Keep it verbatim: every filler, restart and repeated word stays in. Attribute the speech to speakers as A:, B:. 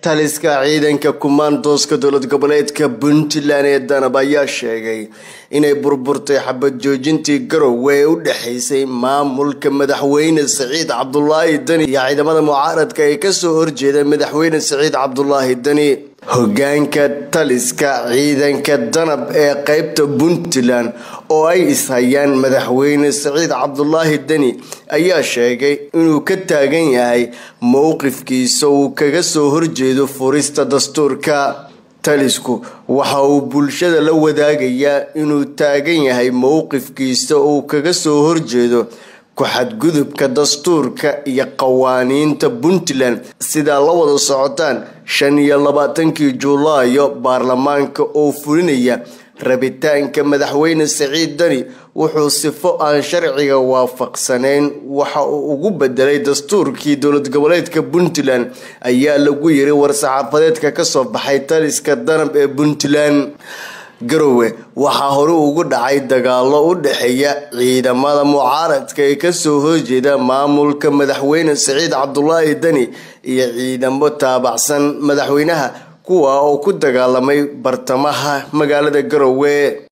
A: taliska ciidanka kumaandooska dowlad goboleedka Puntland ee Danab ayaa sheegay inay burburtay xabad joojintii Garowe ee u dhaxaysay maamulka madaxweyne Saciid Cabdullaahi Dani iyo ciidamada mucaaradka ee ka soo horjeeda madaxweyne Saciid Cabdullaahi Dani. Hoggaanka taliska ciidanka Danab ee qaybta Puntland oo ay ishayaan madaxweyne Saciid Cabdullaahi Dani ayaa sheegay inuu ka taagan yahay mowqifkiisa uu kaga soo horjeedo furista dastuurka. talisku waxa uu bulshada la wadaagayaa inuu taagan yahay mowqifkiisa uu kaga soo horjeedo ku xadgudubka dastuurka iyo qawaaniinta Puntland sida la wada socotaan shan iyo labaatankii Juulaayo baarlamaanka oo fulinaya rabitaanka madaxweyne Saciid Dani wuxuu sifo aan sharciga waafaqsanayn waxa uu ugu bedelay dastuurkii dowlad goboleedka Puntland ayaa lagu yiri war-saxaafadeedka ka soo baxay taliska Danab ee Puntland. Garowe waxa hore ugu dhacay dagaalo u dhaxeeya ciidamada mucaaradka ee ka soo horjeeda maamulka madaxweyne Saciid Cabdullaahi Dani iyo ciidamo taabacsan madaxweynaha kuwa oo ku dagaalamay bartamaha magaalada Garowe.